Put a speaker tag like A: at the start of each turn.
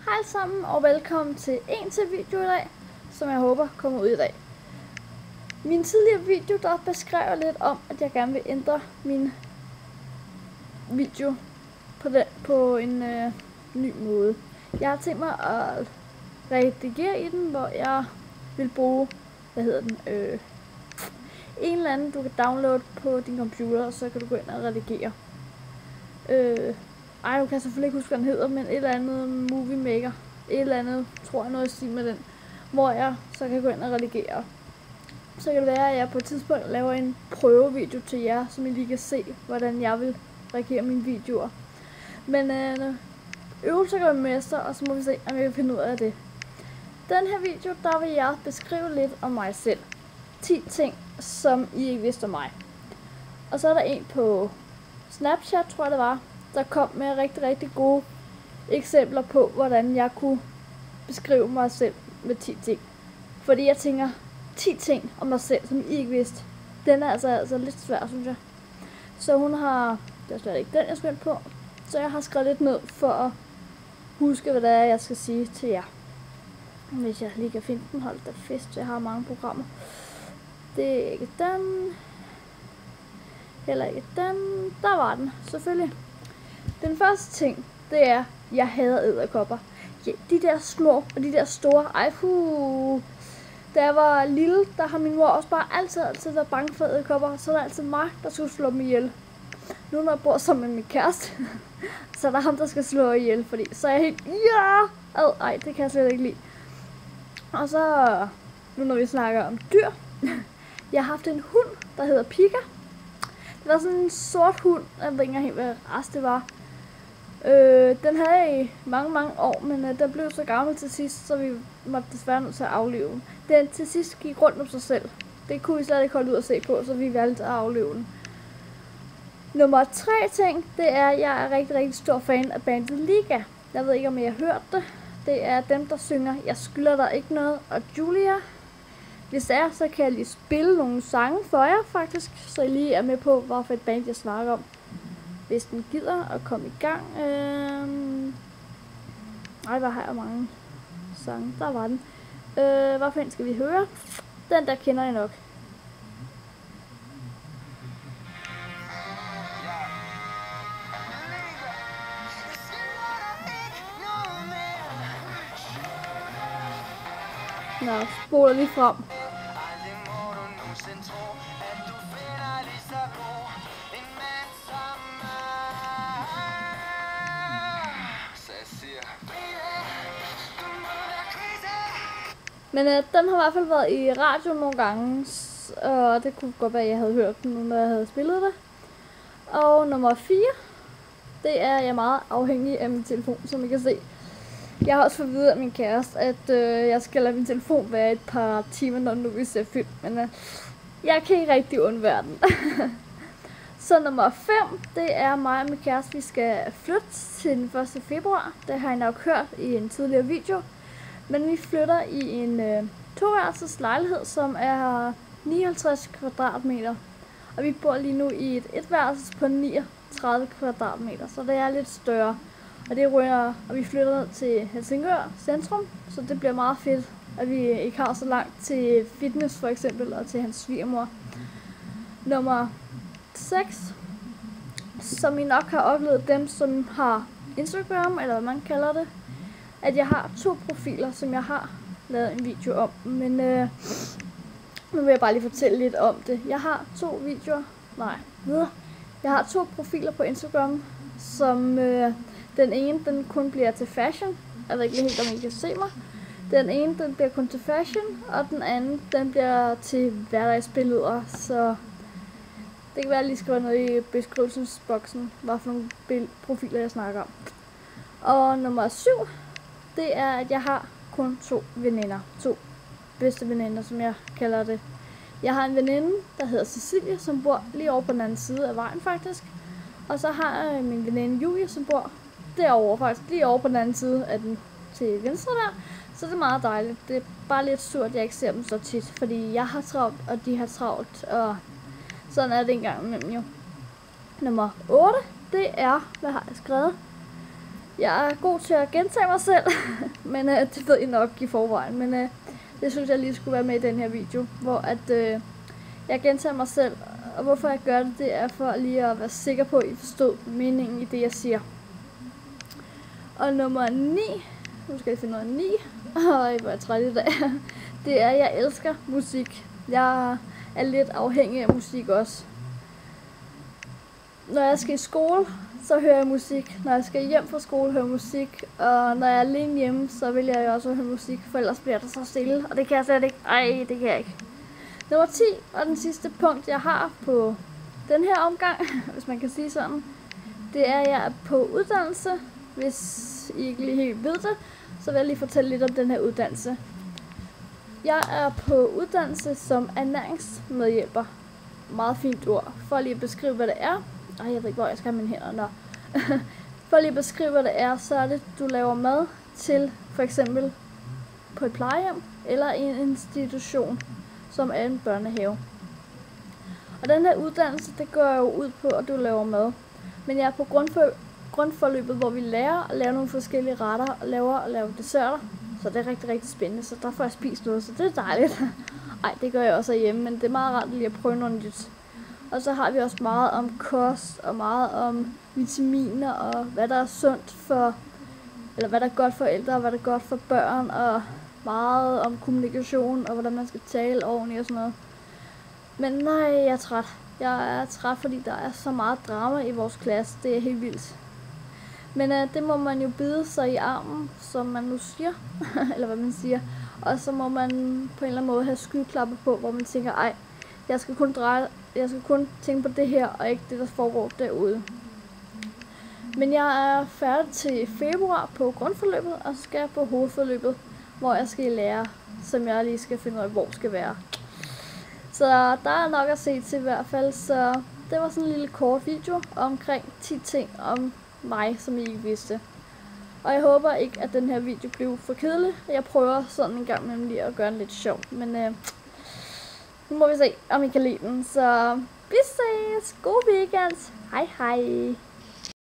A: Hej alle sammen og velkommen til en til video i dag, som jeg håber kommer ud i dag. Min tidligere video der beskrev jeg lidt om, at jeg gerne vil ændre min video på en ny måde. Jeg har tænkt mig at redigere i den, hvor jeg vil bruge, en eller anden du kan downloade på din computer, og så kan du gå ind og redigere. Du kan selvfølgelig ikke huske, hvad den hedder, men et eller andet Movie Maker. Et eller andet, tror jeg, noget at sige med den. Hvor jeg så kan gå ind og redigere. Så kan det være, at jeg på et tidspunkt laver en prøvevideo til jer, som I lige kan se, hvordan jeg vil redigere mine videoer. Men øvelser gør mester, og så må vi se, om jeg kan finde ud af det. Den her video, der vil jeg beskrive lidt om mig selv. 10 ting, som I ikke vidste om mig. Og så er der en på Snapchat, tror jeg det var, der kom med rigtig gode eksempler på, hvordan jeg kunne beskrive mig selv med 10 ting. Fordi jeg tænker, 10 ting om mig selv, som I ikke vidste, den er altså lidt svær, synes jeg. Så hun har, det er slet ikke den, jeg skal på, så jeg har skrevet lidt ned for at huske, hvad det er, jeg skal sige til jer. Hvis jeg lige kan finde den, hold da fest, jeg har mange programmer. Det er ikke den. Heller ikke den. Der var den, selvfølgelig. Den første ting, det er, jeg hader edderkopper. Ja, de der små og de der store. Da jeg var lille, der har min mor også bare altid været bange for edderkopper. Så er der altid mig, der skulle slå dem ihjel. Nu når jeg bor sammen med min kæreste, så er der ham, der skal slå ihjel. Fordi så er jeg helt, det kan jeg slet ikke lide. Og så, nu når vi snakker om dyr. Jeg har haft en hund, der hedder Pika. Det var sådan en sort hund, jeg ved ikke helt, hvad race det var. Den havde jeg i mange år, men den blev så gammel til sidst, så vi måtte desværre nødt til at aflive den. Den til sidst gik rundt om sig selv. Det kunne vi slet ikke holde ud at se på, så vi valgte at aflive den. Nummer 3 ting, det er, at jeg er rigtig stor fan af bandet Liga. Jeg ved ikke, om I har hørt det. Det er dem, der synger Jeg skylder dig ikke noget, og Julia. Hvis det er, så kan jeg lige spille nogle sange for jer faktisk, så I lige er med på, hvorfor et band jeg snakker om. Hvis den gider at komme i gang. Hvor har jeg mange sange. Der var den. Hvad fanden skal vi høre? Den der kender I nok. Nå, spoler lige frem. Men den har i hvert fald været i radio nogle gange, og det kunne godt være, at jeg havde hørt den, når jeg havde spillet det. Og nummer 4, det er, jeg er meget afhængig af min telefon, som I kan se. Jeg har også fået at vide af min kæreste, at jeg skal lade min telefon være et par timer, når nu vi ser film, men jeg kan ikke rigtig undvære den. Så nummer 5, det er mig og min kæreste, vi skal flytte til den 1. februar. Det har I nok hørt i en tidligere video. Men vi flytter i en toværelses lejlighed, som er 59 kvadratmeter. Og vi bor lige nu i et etværelses på 39 kvadratmeter, så det er lidt større. Og vi flytter ned til Helsingør centrum, så det bliver meget fedt, at vi ikke har så langt til fitness for eksempel, og til hans svigermor. Nummer 6, som I nok har oplevet, dem som har Instagram, eller hvad man kalder det, at jeg har 2 profiler, som jeg har lavet en video om, men nu vil jeg bare lige fortælle lidt om det. Jeg har 2 videoer, jeg har 2 profiler på Instagram, som den ene, den kun bliver til fashion. Jeg ved ikke helt, om I kan se mig. Den ene, den bliver kun til fashion, og den anden, den bliver til hverdagsbilleder, så det kan være, at jeg lige skriver noget i beskrivelsesboksen, hvad for nogle profiler jeg snakker om. Og nummer 7, det er, at jeg har kun 2 veninder. 2 bedste veninder, som jeg kalder det. Jeg har en veninde, der hedder Cecilia, som bor lige over på den anden side af vejen faktisk. Og så har jeg min veninde Julie, som bor derovre faktisk, lige over på den anden side af den til venstre der. Så det er meget dejligt. Det er bare lidt surt, at jeg ikke ser dem så tit, fordi jeg har travlt, og de har travlt, og sådan er det engang imellem jo. Nummer 8, det er, hvad har jeg skrevet? Jeg er god til at gentage mig selv, men det ved I nok i forvejen. Men det synes jeg lige skulle være med i den her video, hvor at jeg gentager mig selv. Og hvorfor jeg gør det, det er for lige at være sikker på, at I forstod meningen i det, jeg siger. Og nummer 9, nu skal jeg finde noget 9, og hvor er jeg træt i dag, det er, at jeg elsker musik. Jeg er lidt afhængig af musik også. Når jeg skal i skole, så hører jeg musik. Når jeg skal hjem fra skole, hører jeg musik. Og når jeg er alene hjemme, så vil jeg jo også høre musik, for ellers bliver det så stille. Og det kan jeg slet ikke. Ej, det kan jeg ikke. Nummer 10, og den sidste punkt, jeg har på den her omgang, hvis man kan sige sådan, det er, at jeg er på uddannelse. Hvis I ikke lige helt ved det, så vil jeg lige fortælle lidt om den her uddannelse. Jeg er på uddannelse som ernæringsmedhjælper. Meget fint ord. For lige at beskrive, hvad det er. Ej, jeg ved ikke, hvor jeg skal have mine hænder. Nå. For lige at beskrive, hvad det er, så er det, du laver mad til for eksempel på et plejehjem eller i en institution, som er en børnehave. Og den her uddannelse, det går jo ud på, at du laver mad. Men jeg er på grundforløbet, hvor vi lærer at lave nogle forskellige retter og lave desserter. Så det er rigtig, rigtig spændende, så der får jeg spist noget, så det er dejligt. Ej, det gør jeg også hjemme, men det er meget rart lige at prøve noget nyt. Og så har vi også meget om kost og meget om vitaminer og hvad der er sundt for, eller hvad der er godt for ældre og hvad der er godt for børn, og meget om kommunikation og hvordan man skal tale ordentligt og sådan noget. Men nej, jeg er træt. Jeg er træt, fordi der er så meget drama i vores klasse. Det er helt vildt. Men det må man jo bide sig i armen, som man nu siger, eller hvad man siger. Og så må man på en eller anden måde have skyklapper på, hvor man tænker, ej, jeg skal kun tænke på det her, og ikke det, der foregår derude. Men jeg er færdig til februar på grundforløbet, og så skal jeg på hovedforløbet, hvor jeg skal lære, som jeg lige skal finde ud af, hvor skal være. Så der er nok at se til i hvert fald, så det var sådan en lille kort video omkring 10 ting om mig, som I ikke vidste. Og jeg håber ikke, at den her video blev for kedelig. Jeg prøver sådan en gang med lige at gøre den lidt sjov, men nu må vi se, om I kan lide den. Så vi ses! God weekend! Hej hej!